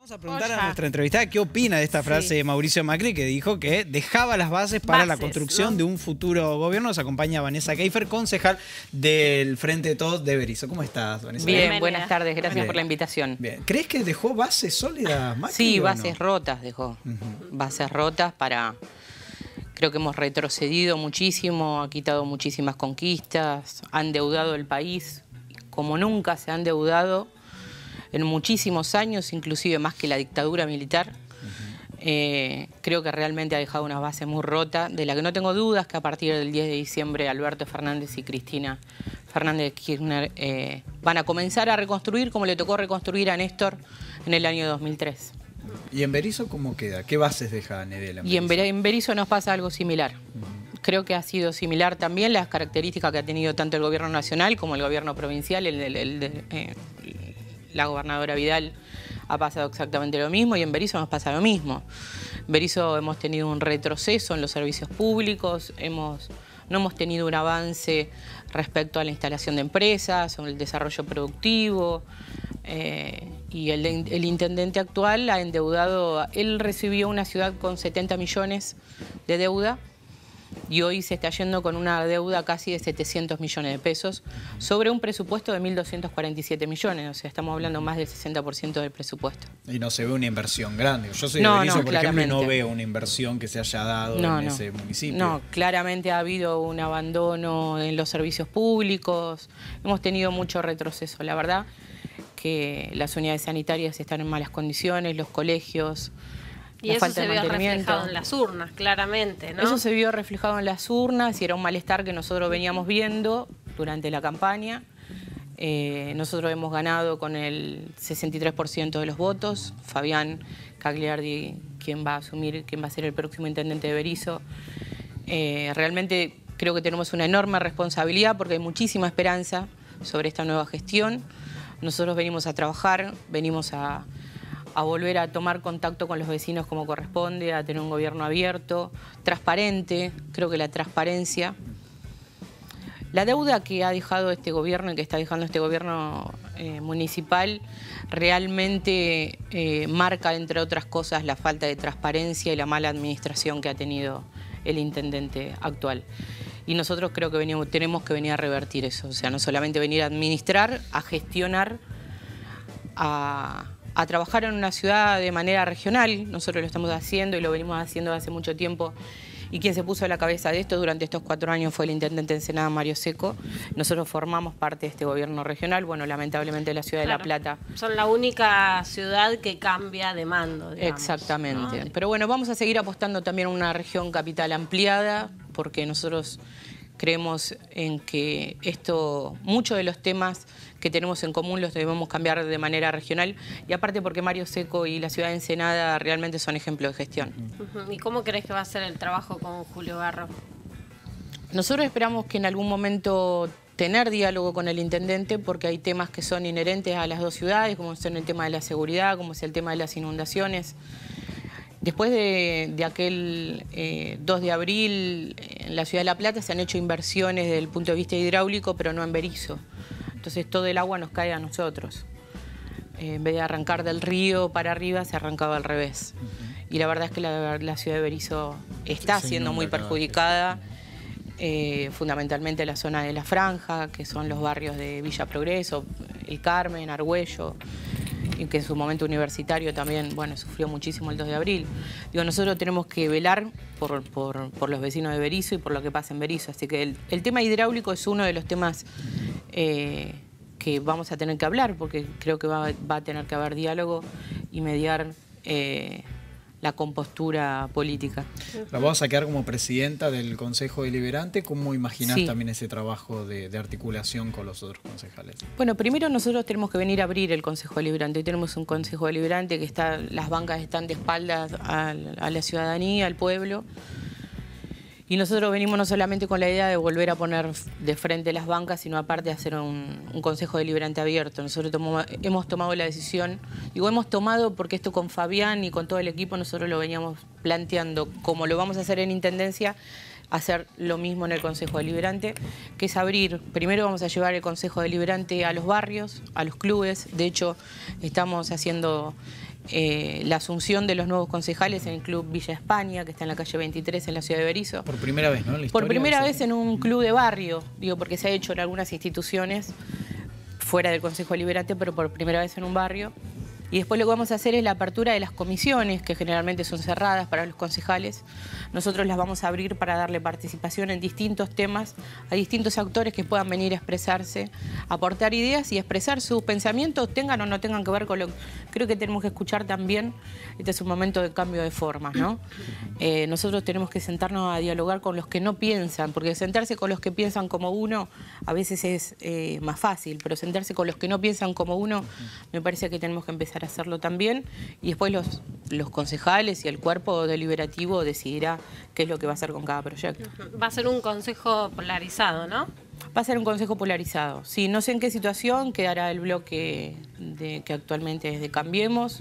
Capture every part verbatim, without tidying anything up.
Vamos a preguntar Oya. a nuestra entrevistada qué opina de esta frase Sí. de Mauricio Macri, que dijo que dejaba las bases para Bases, la construcción ¿no? de un futuro gobierno. Nos acompaña Vanessa Keifer, concejal del Frente de Todos de Berisso. ¿Cómo estás, Vanessa? Bien, Bienvenida. buenas tardes, gracias Bien. por la invitación. Bien. ¿Crees que dejó bases sólidas, Macri? Sí, o bases no? rotas dejó. Bases rotas para... Creo que hemos retrocedido muchísimo, ha quitado muchísimas conquistas, ha endeudado el país como nunca se ha endeudado en muchísimos años, inclusive más que la dictadura militar. Eh, creo que realmente ha dejado una base muy rota, de la que no tengo dudas que a partir del diez de diciembre Alberto Fernández y Cristina Fernández de Kirchner eh, van a comenzar a reconstruir como le tocó reconstruir a Néstor en el año dos mil tres. ¿Y en Berisso cómo queda? ¿Qué bases deja Nedela? Y en, Berisso? en Berisso nos pasa algo similar. Creo que ha sido similar también las características que ha tenido tanto el gobierno nacional como el gobierno provincial. El, el, el de, eh, la gobernadora Vidal ha pasado exactamente lo mismo y en Berisso nos pasa lo mismo. En Berisso hemos tenido un retroceso en los servicios públicos, hemos, no hemos tenido un avance respecto a la instalación de empresas, o el desarrollo productivo. Eh, y el, el intendente actual ha endeudado, él recibió una ciudad con setenta millones de deuda y hoy se está yendo con una deuda casi de setecientos millones de pesos sobre un presupuesto de mil doscientos cuarenta y siete millones, o sea, estamos hablando más del sesenta por ciento del presupuesto. Y no se ve una inversión grande. Yo soy No, de Berisso, no, por ejemplo, y no claramente. veo una inversión que se haya dado No, en no. ese municipio. No, claramente ha habido un abandono en los servicios públicos, hemos tenido mucho retroceso, la verdad que las unidades sanitarias están en malas condiciones, los colegios, Y la eso falta se de vio mantenimiento. reflejado en las urnas, claramente, ¿no? Eso se vio reflejado en las urnas y era un malestar que nosotros veníamos viendo durante la campaña. Eh, nosotros hemos ganado con el sesenta y tres por ciento de los votos. Fabián Cagliardi, quien va a asumir, quien va a ser el próximo intendente de Berisso. Eh, realmente creo que tenemos una enorme responsabilidad porque hay muchísima esperanza sobre esta nueva gestión. Nosotros venimos a trabajar, venimos a, a volver a tomar contacto con los vecinos como corresponde, a tener un gobierno abierto, transparente. Creo que la transparencia, la deuda que ha dejado este gobierno y que está dejando este gobierno eh, municipal realmente eh, marca, entre otras cosas, la falta de transparencia y la mala administración que ha tenido el intendente actual. Y nosotros creo que venimos, tenemos que venir a revertir eso, o sea, no solamente venir a administrar, a gestionar, a, a trabajar en una ciudad de manera regional. Nosotros lo estamos haciendo y lo venimos haciendo hace mucho tiempo. Y quien se puso a la cabeza de esto durante estos cuatro años fue el intendente de Ensenada, Mario Seco. Nosotros formamos parte de este gobierno regional. Bueno, lamentablemente la ciudad Claro. de La Plata. Son la única ciudad que cambia de mando, digamos, Exactamente. ¿no? Pero bueno, vamos a seguir apostando también a una región capital ampliada, porque nosotros creemos en que esto, muchos de los temas que tenemos en común los debemos cambiar de manera regional, y aparte porque Mario Seco y la ciudad de Ensenada realmente son ejemplos de gestión. Ujú. ¿Y cómo crees que va a ser el trabajo con Julio Garro? Nosotros esperamos que en algún momento tener diálogo con el intendente, porque hay temas que son inherentes a las dos ciudades, como son el tema de la seguridad, como es el tema de las inundaciones. Después de, de aquel eh, dos de abril, en la ciudad de La Plata se han hecho inversiones desde el punto de vista hidráulico, pero no en Berisso. Entonces todo el agua nos cae a nosotros. Eh, en vez de arrancar del río para arriba, se arrancaba al revés. Y la verdad es que la, la ciudad de Berisso está Se siendo muy inunda cada vez. perjudicada, eh, fundamentalmente la zona de La Franja, que son los barrios de Villa Progreso, El Carmen, Argüello, y que en su momento universitario también, bueno, sufrió muchísimo el dos de abril. Digo, nosotros tenemos que velar por, por, por los vecinos de Berisso y por lo que pasa en Berisso. Así que el, el tema hidráulico es uno de los temas eh, que vamos a tener que hablar, porque creo que va, va a tener que haber diálogo y mediar eh, la compostura política. La vas a quedar como presidenta del Consejo Deliberante. ¿Cómo imaginás Sí. también ese trabajo de, de articulación con los otros concejales? Bueno, primero nosotros tenemos que venir a abrir el Consejo Deliberante. Hoy tenemos un Consejo Deliberante que está, las bancas están de espaldas a, a la ciudadanía, al pueblo. Y nosotros venimos no solamente con la idea de volver a poner de frente las bancas, sino aparte de hacer un, un Consejo Deliberante abierto. Nosotros tomamos, hemos tomado la decisión, digo hemos tomado porque esto con Fabián y con todo el equipo nosotros lo veníamos planteando, como lo vamos a hacer en Intendencia, hacer lo mismo en el Consejo Deliberante, que es abrir, primero vamos a llevar el Consejo Deliberante a los barrios, a los clubes. De hecho, estamos haciendo eh, la asunción de los nuevos concejales en el Club Villa España, que está en la calle veintitrés en la ciudad de Berisso. Por primera vez, ¿no? La Por primera historia, vez en un club de barrio, digo, porque se ha hecho en algunas instituciones fuera del Consejo Deliberante, pero por primera vez en un barrio. Y después lo que vamos a hacer es la apertura de las comisiones, que generalmente son cerradas para los concejales. Nosotros las vamos a abrir para darle participación en distintos temas a distintos actores que puedan venir a expresarse, aportar ideas y expresar sus pensamientos, tengan o no tengan que ver con lo que... Creo que tenemos que escuchar también, este es un momento de cambio de formas, ¿no? Eh, nosotros tenemos que sentarnos a dialogar con los que no piensan, porque sentarse con los que piensan como uno a veces es eh, más fácil, pero sentarse con los que no piensan como uno, me parece que tenemos que empezar a hacerlo también, y después los, los concejales y el cuerpo deliberativo decidirá qué es lo que va a hacer con cada proyecto. Va a ser un consejo polarizado, ¿no? Va a ser un consejo polarizado. Sí, no sé en qué situación quedará el bloque de, que actualmente es de Cambiemos.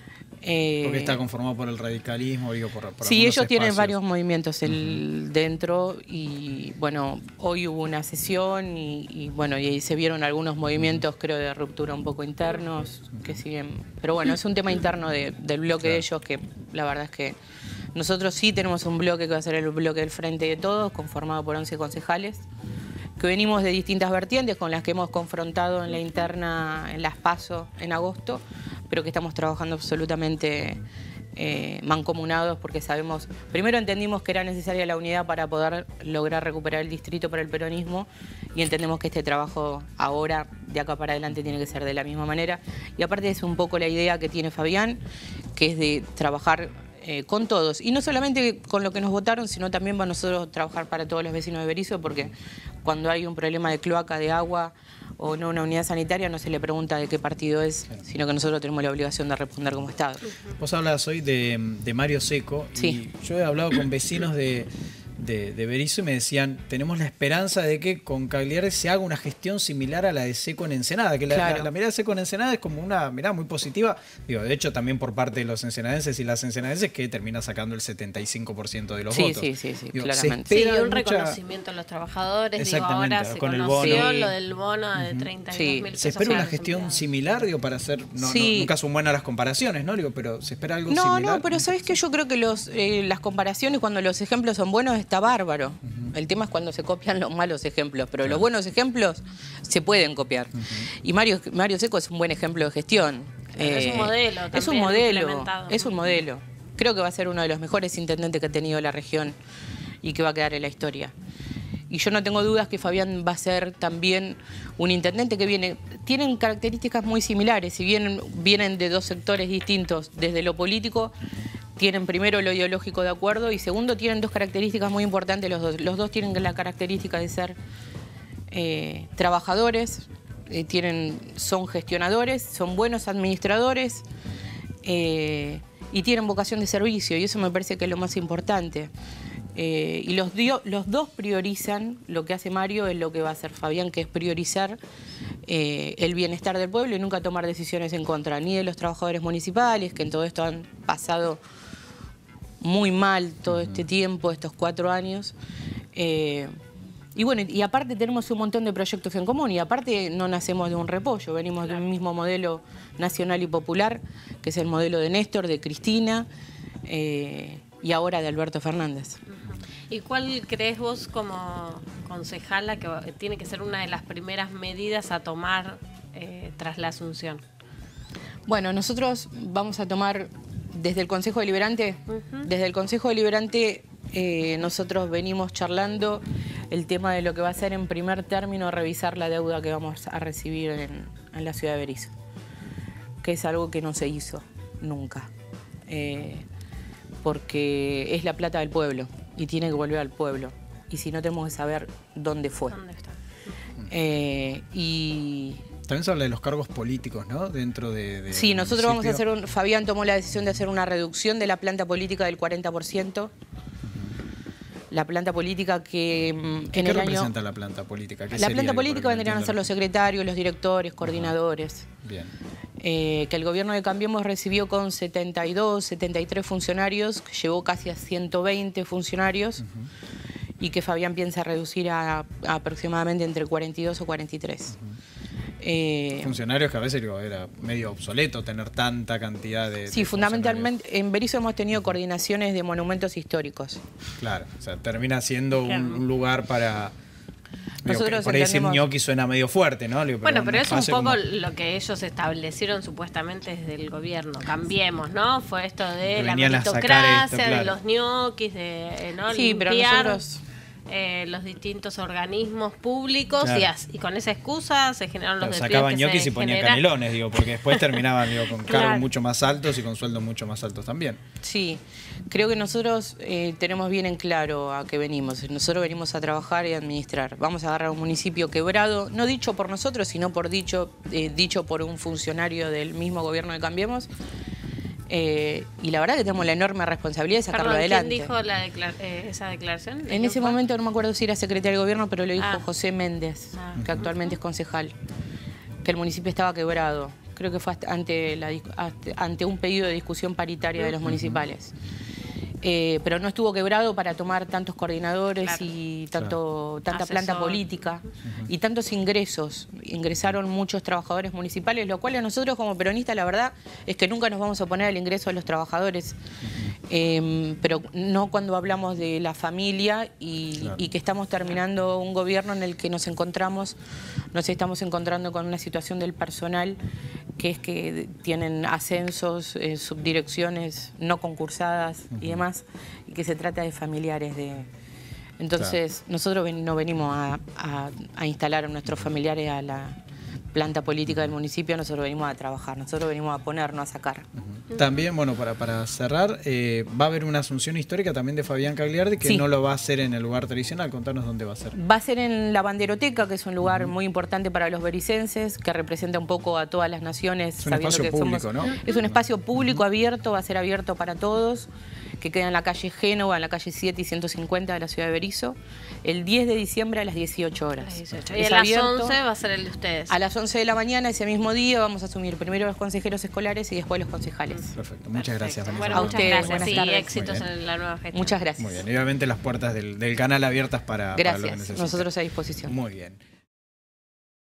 Eh, Porque está conformado por el radicalismo, digo, por, por sí, ellos espacios. tienen varios movimientos el, uh-huh. dentro y bueno, hoy hubo una sesión y, y bueno, y ahí se vieron algunos movimientos, creo, de ruptura un poco internos, que siguen, pero bueno, es un tema interno de, del bloque claro. de ellos que la verdad es que nosotros sí tenemos un bloque que va a ser el bloque del Frente de Todos, conformado por once concejales, que venimos de distintas vertientes con las que hemos confrontado en la interna, en las PASO en agosto, pero que estamos trabajando absolutamente eh, mancomunados porque sabemos, primero entendimos que era necesaria la unidad para poder lograr recuperar el distrito para el peronismo y entendemos que este trabajo ahora, de acá para adelante, tiene que ser de la misma manera. Y aparte es un poco la idea que tiene Fabián, que es de trabajar Eh, con todos, y no solamente con lo que nos votaron, sino también para nosotros trabajar para todos los vecinos de Berisso, porque cuando hay un problema de cloaca, de agua o no una unidad sanitaria, no se le pregunta de qué partido es, sino que nosotros tenemos la obligación de responder como Estado. Vos hablabas hoy de, de Mario Seco, sí. y yo he hablado con vecinos de, de, de Berisso y me decían, tenemos la esperanza de que con Cagliari se haga una gestión similar a la de Seco en Ensenada, que la, claro. la, la mirada de Seco en Ensenada es como una mirada muy positiva, digo, de hecho también por parte de los ensenadenses y las ensenadenses, que termina sacando el setenta y cinco por ciento de los sí, votos. Sí, sí, sí, digo, claramente. Sí, un mucha... reconocimiento a los trabajadores, digo, exactamente, ahora se con conoció el bono. lo del bono de treinta y dos mil pesos. ¿Se espera una gestión similar, digo, para hacer, no, sí. no, nunca son buenas las comparaciones, ¿no? Digo, pero ¿se espera algo no, similar? No, no, pero ¿sabes qué? Yo creo que los, eh, las comparaciones, cuando los ejemplos son buenos, está bárbaro. Uh-huh. El tema es cuando se copian los malos ejemplos, pero claro. los buenos ejemplos se pueden copiar. Uh-huh. Y Mario, Mario Seco es un buen ejemplo de gestión. Eh, es un modelo también. Es un modelo, es un modelo. Creo que va a ser uno de los mejores intendentes que ha tenido la región y que va a quedar en la historia. Y yo no tengo dudas que Fabián va a ser también un intendente que viene... Tienen características muy similares, si bien vienen de dos sectores distintos. Desde lo político, tienen primero lo ideológico de acuerdo y segundo, tienen dos características muy importantes los dos. Los dos tienen la característica de ser eh, trabajadores, eh, tienen, son gestionadores, son buenos administradores eh, y tienen vocación de servicio, y eso me parece que es lo más importante. Eh, y los, dio, los dos priorizan, lo que hace Mario es lo que va a hacer Fabián, que es priorizar eh, el bienestar del pueblo y nunca tomar decisiones en contra ni de los trabajadores municipales, que en todo esto han pasado muy mal todo este tiempo, estos cuatro años. Eh, y bueno, y aparte tenemos un montón de proyectos en común, y aparte no nacemos de un repollo, venimos de un mismo modelo nacional y popular, que es el modelo de Néstor, de Cristina, eh, y ahora de Alberto Fernández. ¿Y cuál crees vos como concejala que tiene que ser una de las primeras medidas a tomar eh, tras la asunción? Bueno, nosotros vamos a tomar desde el Consejo Deliberante, uh-huh. desde el Consejo Deliberante eh, nosotros venimos charlando el tema de lo que va a ser en primer término revisar la deuda que vamos a recibir en, en la ciudad de Berisso, que es algo que no se hizo nunca. Eh, porque es la plata del pueblo y tiene que volver al pueblo. Y si no, tenemos que saber dónde fue. ¿Dónde está? Eh, y... También se habla de los cargos políticos, ¿no? Dentro de... de sí, nosotros municipio. vamos a hacer un... Fabián tomó la decisión de hacer una reducción de la planta política del cuarenta por ciento. Uh-huh. La planta política que ¿Qué, en ¿qué el representa año... la planta política? ¿Qué la sería, planta digo, política vendrían a ser los secretarios, los directores, coordinadores. Uh-huh. Bien. Eh, que el gobierno de Cambiemos recibió con setenta y dos, setenta y tres funcionarios, que llegó casi a ciento veinte funcionarios, uh-huh. y que Fabián piensa reducir a, a aproximadamente entre cuarenta y dos o cuarenta y tres. Uh-huh. Eh, Funcionarios que a veces digo, era medio obsoleto tener tanta cantidad de... Sí, de fundamentalmente en Berisso hemos tenido coordinaciones de monumentos históricos. Claro, o sea, termina siendo un, un lugar para... Digo, Nosotros por ahí decir entendemos- ñoqui suena medio fuerte, ¿no? Digo, Bueno, pero es un espacio poco como- lo que ellos establecieron supuestamente desde el gobierno. Cambiemos, ¿no? Fue esto de Que la venían a sacar meritocracia, esto, de claro. los ñoquis, de ¿no? Sí, pero limpiar nosotros- eh, los distintos organismos públicos Claro. y, as- y con esa excusa se generaron los Claro, despidos sacaban que ñoquis se y ponían genera- canelones, digo, porque después terminaban digo, con Claro. cargos mucho más altos y con sueldos mucho más altos también. Sí, creo que nosotros eh, tenemos bien en claro a qué venimos. Nosotros venimos a trabajar y a administrar. Vamos a agarrar un municipio quebrado, no dicho por nosotros, sino por dicho, eh, dicho por un funcionario del mismo gobierno de Cambiemos. Eh, y la verdad que tenemos la enorme responsabilidad de sacarlo Perdón, adelante. ¿quién dijo la declar- eh, esa declaración? ¿De En quién ese fue? momento no me acuerdo si era secretario de gobierno, pero lo dijo Ah. José Méndez, Ah. que actualmente es concejal, que el municipio estaba quebrado. Creo que fue hasta- ante, la, dis- ante- ante un pedido de discusión paritaria de los municipales. Eh, pero no estuvo quebrado para tomar tantos coordinadores Claro. y tanto, tanta planta Asesor. política y tantos ingresos. Ingresaron muchos trabajadores municipales, lo cual a nosotros como peronistas la verdad es que nunca nos vamos a oponer al ingreso de los trabajadores, eh, pero no cuando hablamos de la familia y, Claro. y que estamos terminando un gobierno en el que nos encontramos, nos estamos encontrando con una situación del personal que es que tienen ascensos, eh, subdirecciones no concursadas y demás, y que se trata de familiares de... Entonces, nosotros ven- no venimos a, a- a instalar a nuestros familiares a la planta política del municipio, nosotros venimos a trabajar, nosotros venimos a poner, no a sacar. También, bueno, para, para cerrar, eh, va a haber una asunción histórica también de Fabián Cagliardi, que Sí. no lo va a hacer en el lugar tradicional. Contanos dónde va a ser. Va a ser en la Banderoteca, que es un lugar muy importante para los bericenses, que representa un poco a todas las naciones. Es un sabiendo espacio que somos- público, ¿no? Es un espacio público abierto, va a ser abierto para todos, que queda en la calle Génova, en la calle siete y ciento cincuenta de la ciudad de Berisso, el diez de diciembre a las dieciocho horas. A las dieciocho. Es Y a las abierto. once va a ser el de ustedes. A las once de la mañana, ese mismo día, vamos a asumir primero los consejeros escolares y después los concejales. Perfecto. Muchas gracias, Vanessa. Bueno, A muchas ustedes, gracias buenas y tardes. éxitos Muy bien. en la nueva gestión. Muchas gracias. Muy bien. Y obviamente las puertas del, del canal abiertas para, para lo que Gracias. necesiten. Nosotros a disposición. Muy bien.